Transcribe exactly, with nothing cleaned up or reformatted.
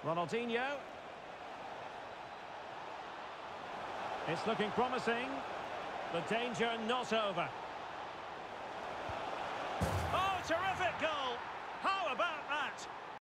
Ronaldinho. It's looking promising. The danger not over. Oh, terrific goal! How about that?